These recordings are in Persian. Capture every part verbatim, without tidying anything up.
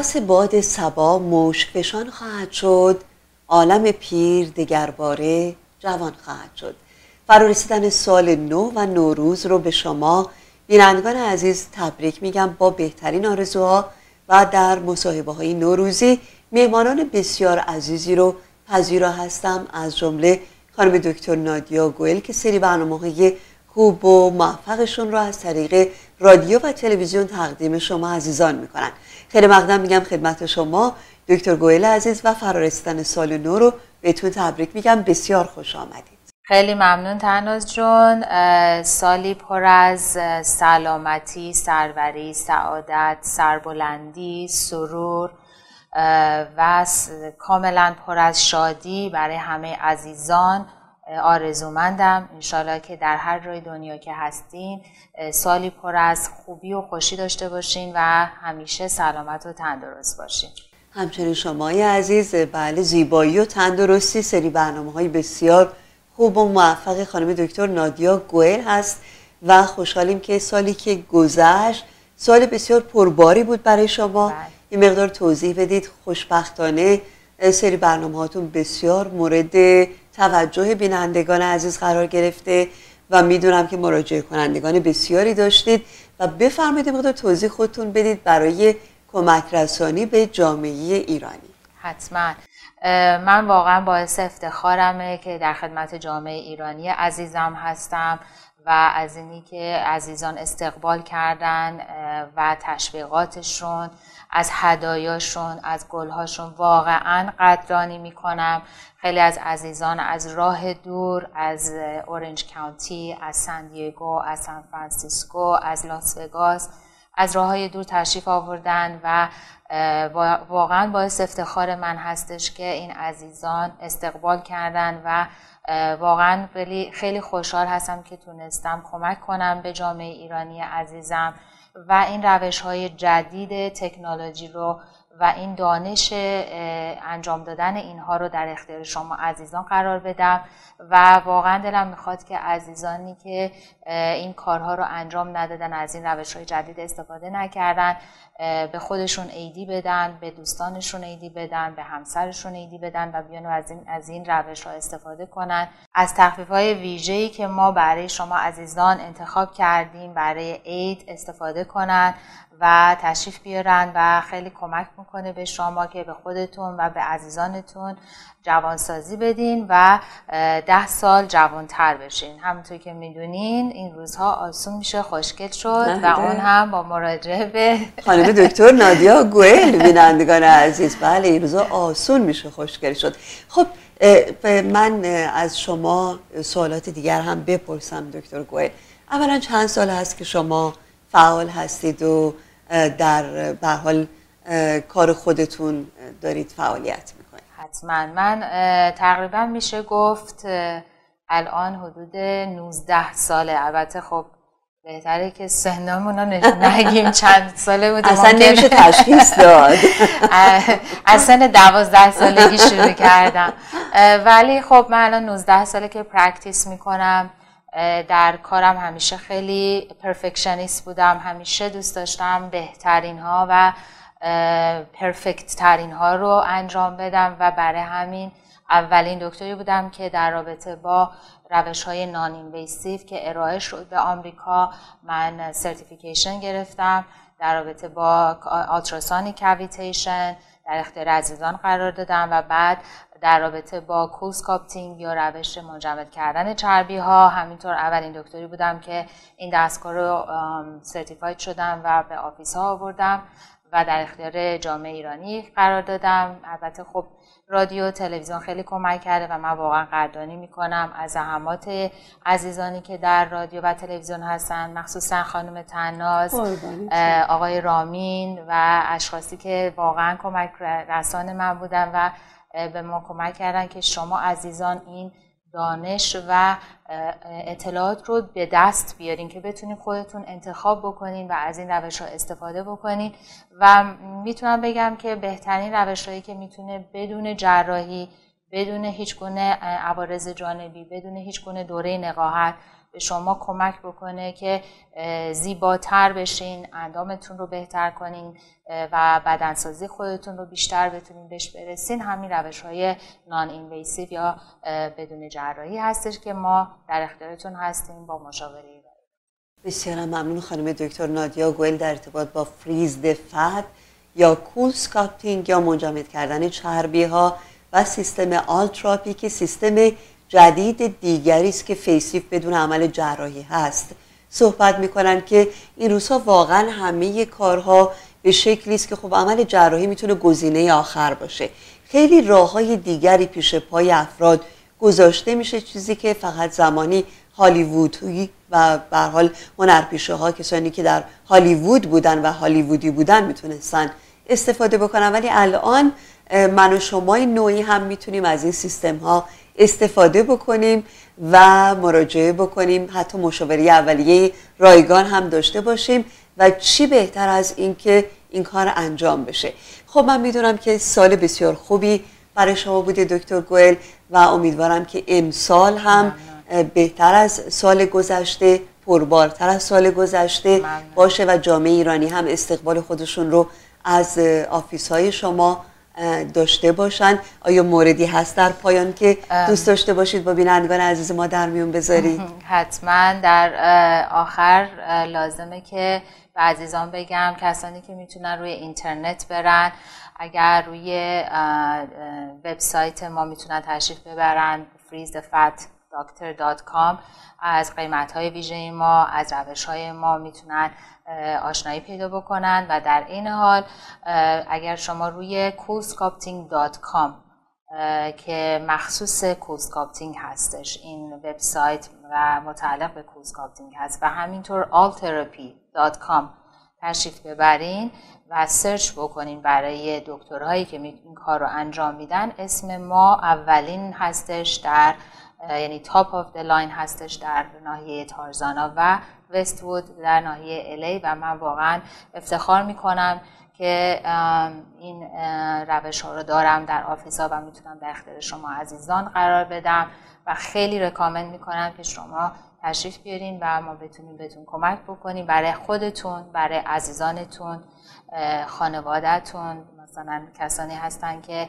نفس باد صبا مشک فشان خواهد شد، عالم پیر دگرباره جوان خواهد شد. فرارسیدن سال نو و نوروز رو به شما بینندگان عزیز تبریک میگم با بهترین آرزوها و در مصاحبه های نوروزی مهمانان بسیار عزیزی رو پذیرا هستم، از جمله خانم دکتر نادیا گوئل که سری برنامه‌های خوب و موفقشون رو از طریق رادیو و تلویزیون تقدیم شما عزیزان میکنن. خیلی مقدم میگم خدمت شما دکتر گوئل عزیز و فرارسیدن سال نو رو بهتون تبریک میگم. بسیار خوش آمدید. خیلی ممنون تناز جون. سالی پر از سلامتی، سروری، سعادت، سربلندی، سرور و کاملا پر از شادی برای همه عزیزان آرزومندم. انشالله که در هر جای دنیا که هستین سالی پر از خوبی و خوشی داشته باشین و همیشه سلامت و تندرست باشین. همچنین شمای عزیز، بله، زیبایی و تندرستی سری برنامه‌های بسیار خوب و موفق خانم دکتر نادیا گوئل هست و خوشحالیم که سالی که گذشت سال بسیار پرباری بود برای شما. بله. یه مقدار توضیح بدید. خوشبختانه سری برنامه‌هاتون بسیار مورد توجه بینندگان عزیز قرار گرفته و میدونم که مراجعه کنندگان بسیاری داشتید و بفرمایید مقدار توضیح خودتون بدید برای کمک رسانی به جامعه ایرانی. حتما. من واقعا باعث افتخارمه که در خدمت جامعه ایرانی عزیزم هستم و از اینی که عزیزان استقبال کردن و تشویقاتشون، از هدایاشون، از گلهاشون واقعا قدردانی میکنم. خیلی از عزیزان از راه دور، از اورنج کانتی، از سان دیگو، از سان فرانسیسکو، از لاس وگاس، از راههای دور تشریف آوردن و واقعا باعث افتخار من هستش که این عزیزان استقبال کردن و واقعا خیلی خوشحال هستم که تونستم کمک کنم به جامعه ایرانی عزیزم و این روش‌های جدید تکنولوژی رو و این دانش انجام دادن اینها رو در اختیار شما عزیزان قرار بدم و واقعا دلم میخواد که عزیزانی که این کارها رو انجام ندادن، از این روش‌های جدید استفاده نکردن، به خودشون ایدی بدن، به دوستانشون ایدی بدن، به همسرشون ایدی بدن و بیان از این از این روش‌ها استفاده کنن. از تخفیف‌های ویژه‌ای که ما برای شما عزیزان انتخاب کردیم برای عید استفاده کنن و تشریف بیارن و خیلی کمک میکنه به شما که به خودتون و به عزیزانتون جوانسازی بدین و ده سال جوانتر بشین. همونطور که میدونین این روزها آسون میشه خوشگل شد و اون هم با مراجعه به خانم دکتر نادیا گوئل. بینندگان عزیز، بله این روزها آسون میشه خوشگل شد. خب من از شما سوالات دیگر هم بپرسم دکتر گوئل. اولا چند سال هست که شما فعال هستید و در به حال کار خودتون دارید فعالیت میکنید؟ حتما. من تقریبا میشه گفت الان حدود نوزده ساله. البته خب بهتره که سنمون رو نگیم چند ساله بودیم، اصلا نمیشه تشخیص داد. از سن دوازده سالگی شروع کردم ولی خب من الان نوزده ساله که پرکتیس میکنم. در کارم همیشه خیلی پرفکشنیست بودم، همیشه دوست داشتم بهترین ها و پرفکت ترین ها رو انجام بدم و برای همین اولین دکتری بودم که در رابطه با روش های نان اینویسیو که ارائه شد به آمریکا من سرتیفیکیشن گرفتم. در رابطه با آلتراسونیک کاویتیشن در اختیار عزیزان قرار دادم و بعد در رابطه با کوسکاپتینگ یا روش منجمد کردن چربی ها همینطور اولین دکتری بودم که این دستگاه رو سرتیفاید شدم و به آفیس ها آوردم و در اختیار جامعه ایرانی قرار دادم. البته خب رادیو و تلویزیون خیلی کمک کرده و من واقعا قدردانی میکنم از زحمات عزیزانی که در رادیو و تلویزیون هستن، مخصوصا خانم طناز، آقای رامین و اشخاصی که واقعا کمک رسان من بودن و به ما کمک کردن که شما عزیزان این دانش و اطلاعات رو به دست بیارین که بتونین خودتون انتخاب بکنین و از این روش ها استفاده بکنین. و میتونم بگم که بهترین روش هایی که میتونه بدون جراحی بدون هیچ گونه عوارض جانبی، بدون هیچ گونه دوره نقاهت به شما کمک بکنه که زیباتر بشین، اندامتون رو بهتر کنین و بدنسازی خودتون رو بیشتر بتونین بهش برسین. همین روش‌های نان اینویسیو یا بدون جراحی هستش که ما در اختیارتون هستیم با مشاوره. بسیار ممنون خانم دکتر نادیا گوئل در ارتباط با فریزد فت یا کول اسکالپتینگ یا منجمد کردن چربی ها و سیستم آلتراپی که سیستم جدید دیگری است که فیسلیفت بدون عمل جراحی هست صحبت میکنن که این روزها واقعا همه کارها به شکلی است که خب عمل جراحی میتونه گزینه آخر باشه. خیلی راههای دیگری پیش پای افراد گذاشته میشه، چیزی که فقط زمانی هالیوودی و به هر حال هنرپیشه ها، کسانی که در هالیوود بودن و هالیوودی بودن میتونستن استفاده بکنن، ولی الان من و شما نوعی هم میتونیم از این سیستم ها استفاده بکنیم و مراجعه بکنیم، حتی مشاوره اولیه رایگان هم داشته باشیم و چی بهتر از این که این کار انجام بشه. خب من میدونم که سال بسیار خوبی برای شما بوده دکتر گوئل و امیدوارم که امسال هم بهتر از سال گذشته، پربارتر از سال گذشته باشه و جامعه ایرانی هم استقبال خودشون رو از آفیس های شما داشته باشن. آیا موردی هست در پایان که دوست داشته باشید با بینندگان عزیز ما در میون بذارید؟ حتما در آخر لازمه که به عزیزان بگم کسانی که میتونن روی اینترنت برن، اگر روی وبسایت ما میتونن تشریف ببرن freeze the fat doctor dot com، از قیمت‌های ویژه ما، از روش‌های ما میتونن آشنایی پیدا بکنن و در این حال اگر شما روی cool sculpting dot com که مخصوص cool sculpting هستش این وبسایت و متعلق به cool sculpting هست و همینطور all therapy dot com تشریف ببرین و سرچ بکنین برای دکترهایی که این کار رو انجام میدن، اسم ما اولین هستش در یعنی تاپ آف دی لاین هستش در ناحیه تارزانا و وست‌وود در ناحیه الی و من واقعا افتخار میکنم که این روش ها رو دارم در آفیس ها و میتونم در اختیار شما عزیزان قرار بدم و خیلی رکامند میکنم که شما تشریف بیارین و ما بتونیم بهتون کمک بکنیم برای خودتون، برای عزیزانتون، خانواده‌تون. مثلا کسانی هستن که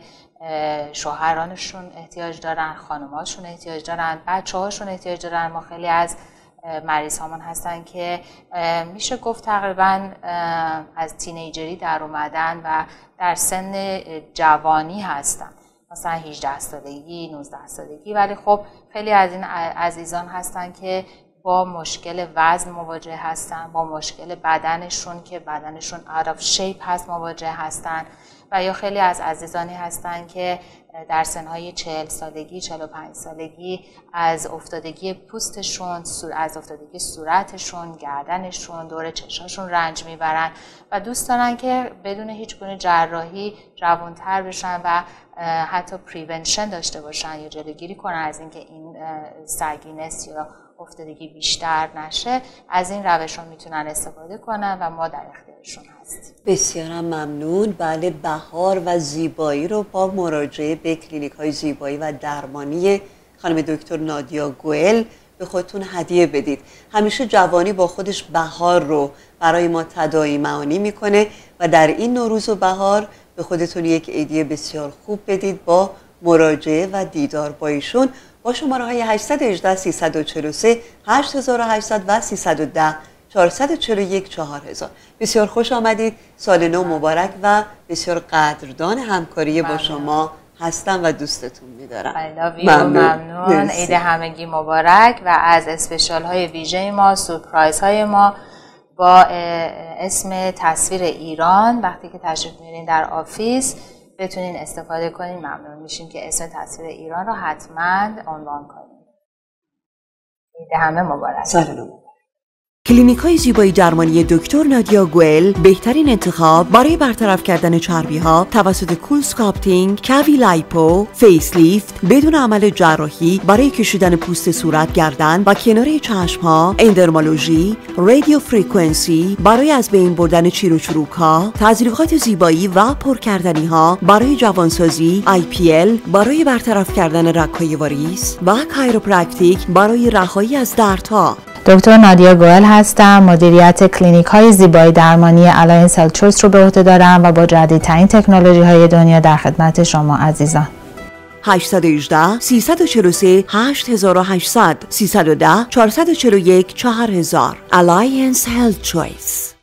شوهرانشون احتیاج دارن، خانماشون احتیاج دارن، بچه هاشون احتیاج دارن. ما خیلی از مریض هامون هستن که میشه گفت تقریبا از تینیجری در اومدن و در سن جوانی هستن، مثلا هجده سالگی، نوزده سالگی، ولی خب خیلی از این عزیزان هستن که با مشکل وزن مواجه هستن، با مشکل بدنشون که بدنشون out of shape هست مواجه هستن و یا خیلی از عزیزانی هستن که در سنهای چهل سالگی، چهل و پنج سالگی از افتادگی پوستشون، از افتادگی صورتشون، گردنشون، دور چشاشون رنج میبرن و دوست دارن که بدون هیچ گونه جراحی جوانتر بشن و حتی پریونشن داشته باشن یا جلوگیری کنن از اینکه این سگینس یا افتادگی بیشتر نشه. از این روش ها میتونن استفاده کنن و ما در اختیارشون هستیم. بسیارم ممنون. بله، بهار و زیبایی رو با مراجعه به کلینیک های زیبایی و درمانی خانم دکتر نادیا گوئل به خودتون هدیه بدید. همیشه جوانی با خودش بهار رو برای ما تداعی معانی میکنه و در این نوروز و بهار به خودتون یک ایدیه بسیار خوب بدید با مراجعه و دیدار با ایشون با شماره های هشت یک هشت سه چهار سه هشت هشت و سیصد و ده چهارصد و چهل و یک چهار هزار. بسیار خوش آمدید. سال نو مبارک و بسیار قدردان همکاری با شما هستم و دوستتون می‌دارم. ممنون. ممنون. عید همگی مبارک و از اسپشیال های ویژه ما، سورپرایز های ما با اسم تصویر ایران وقتی که تشریف میارین در آفیس بتونین استفاده کنین. ممنون میشیم که اسم تصویر ایران رو حتما عنوان کنین. عید همه مبارک. سال نو. کلینیک های زیبایی درمانی دکتر نادیا گوئل بهترین انتخاب برای برطرف کردن چربی ها توسط کول سکالپتینگ، کاوی لایپو، فیس لیفت بدون عمل جراحی برای کشیدن پوست صورت، گردن و کناره چشم ها، اندرمالوژی، رادیو فرکانسی برای از بین بردن چیر و چروک ها، تزریقات زیبایی و پرکردنی ها برای جوانسازی، آی پی ال برای برطرف کردن رگ‌های واریس و کایروپرکتیک برای رهایی از دردها. دکتر نادیا گوئل هستم، مدیریت کلینیک های زیبایی درمانی الاینس هلت چویس رو به عهده دارم و با جدیدترین تکنولوژی های دنیا در خدمت شما عزیزان. هشت یک هشت، سه چهار سه، هشت هشت صفر صفر، سه یک صفر، چهار چهار یک، چهار هزار. Alliance Health Choice.